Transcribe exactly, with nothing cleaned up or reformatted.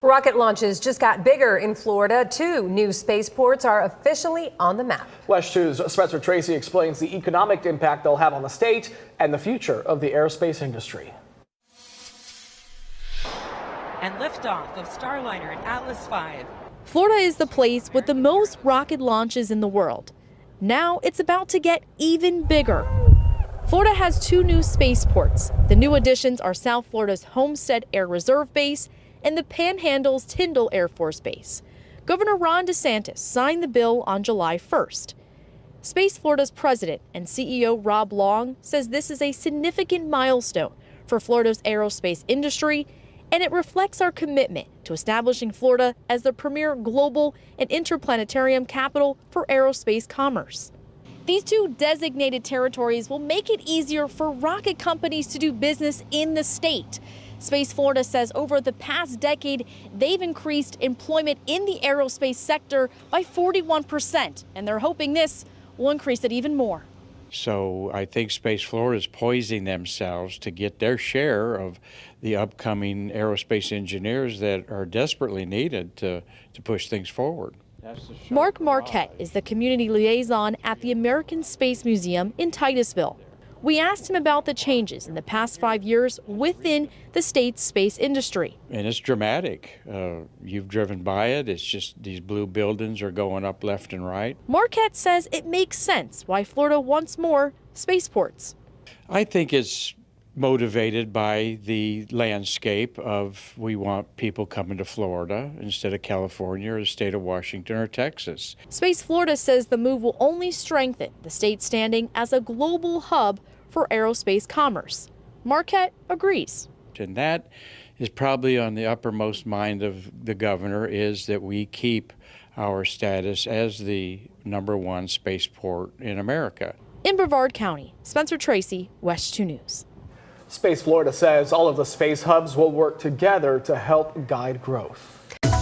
Rocket launches just got bigger in Florida. Two new spaceports are officially on the map. West two's Spencer Tracy explains the economic impact they'll have on the state and the future of the aerospace industry. And liftoff of Starliner and Atlas five. Florida is the place with the most rocket launches in the world. Now it's about to get even bigger. Florida has two new spaceports. The new additions are South Florida's Homestead Air Reserve Base and the Panhandle's Tyndall Air Force Base. Governor Ron DeSantis signed the bill on July first. Space Florida's president and C E O Rob Long says this is a significant milestone for Florida's aerospace industry, and it reflects our commitment to establishing Florida as the premier global and interplanetarium capital for aerospace commerce. These two designated territories will make it easier for rocket companies to do business in the state. Space Florida says over the past decade, they've increased employment in the aerospace sector by forty-one percent, and they're hoping this will increase it even more. So I think Space Florida is poising themselves to get their share of the upcoming aerospace engineers that are desperately needed to, to push things forward. Mark Marquette is the community liaison at the American Space Museum in Titusville. We asked him about the changes in the past five years within the state's space industry. And it's dramatic. Uh, you've driven by it. It's just these blue buildings are going up left and right. Marquette says it makes sense why Florida wants more spaceports. I think it's motivated by the landscape of we want people coming to Florida instead of California or the state of Washington or Texas. Space Florida says the move will only strengthen the state's standing as a global hub for aerospace commerce. Marquette agrees. And that is probably on the uppermost mind of the governor, is that we keep our status as the number one spaceport in America. In Brevard County, Spencer Tracy, West two News. Space Florida says all of the space hubs will work together to help guide growth.